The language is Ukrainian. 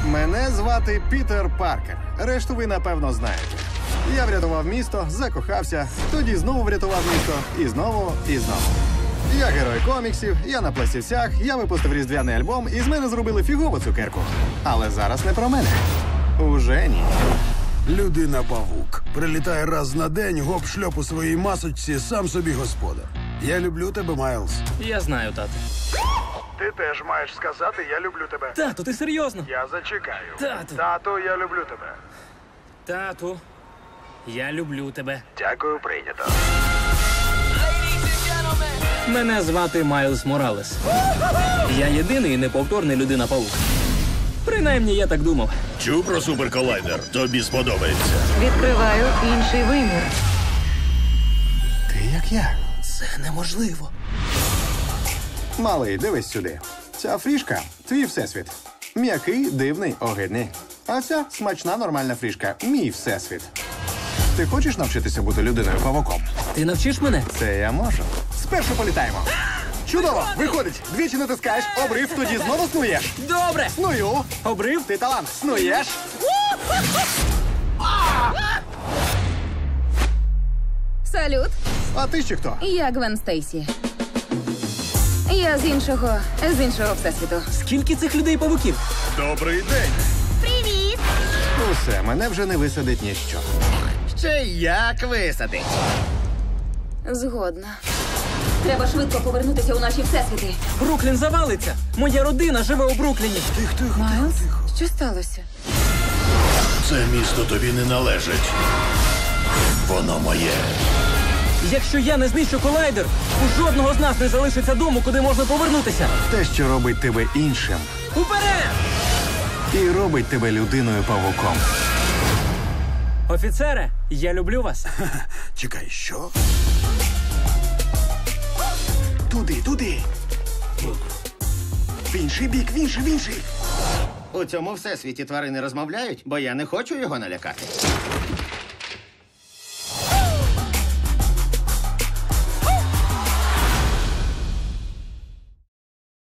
Мене звати Пітер Паркер. Решту ви, напевно, знаєте. Я врятував місто, закохався, тоді знову врятував місто, і знову, і знову. Я герой коміксів, я на пластівцях, я випустив різдвяний альбом, і з мене зробили фігову цукерку. Але зараз не про мене. Уже ні. Людина-павук. Прилітає раз на день, гоп-шльоп у своїй масочці, сам собі господар. Я люблю тебе, Майлз. Я знаю, тату. Ти теж маєш сказати «я люблю тебе». Тату, ти серйозно? Я зачекаю. Тату. Тату, я люблю тебе. Тату, я люблю тебе. Дякую, прийнято. Мене звати Майлз Моралес. Я єдиний неповторний людина-павук. Принаймні, я так думав. Чув про суперколайдер? Тобі сподобається. Відкриваю інший вимір. Ти як я. Це неможливо. Малий, дивись сюди. Ця фрішка – твій всесвіт. М'який, дивний, огидний. А ця смачна, нормальна фрішка – мій всесвіт. Ти хочеш навчитися бути людиною-павуком? Ти навчиш мене? Це я можу. Спершу політаємо. Чудово! Виходить! Двічі натискаєш, обрив, тоді знову снуєш. Добре! Сную! Обрив? Ти талант! Снуєш! Салют, А ти ще хто? я Гвен Стейсі. Я з іншого всесвіту. Скільки цих людей-павуків? Добрий день. Привіт! Усе, мене вже не висадить ніщо. Ще як висадить. Згодна. Треба швидко повернутися у наші всесвіти. Бруклін завалиться! Моя родина живе у Брукліні. Майлз, що сталося? Це місто тобі не належить. Воно моє. Якщо я не знищу колайдер, у жодного з нас не залишиться дому, куди можна повернутися. Те, що робить тебе іншим, Уперед! і робить тебе людиною-павуком. Офіцере, я люблю вас. Чекай, що? Туди. В інший бік, в інший. У цьому всесвіті тварини розмовляють, бо я не хочу його налякати.